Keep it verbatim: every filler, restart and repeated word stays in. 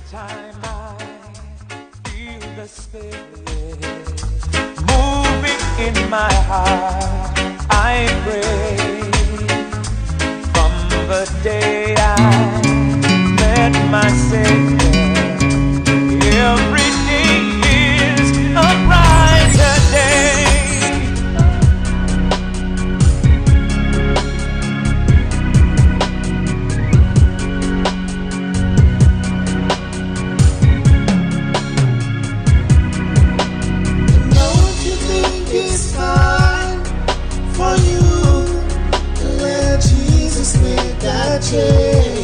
time I feel the Spirit moving in my heart, I pray from the day I met my Savior, every day is a brighter day. It's fine for you to let Jesus make that change.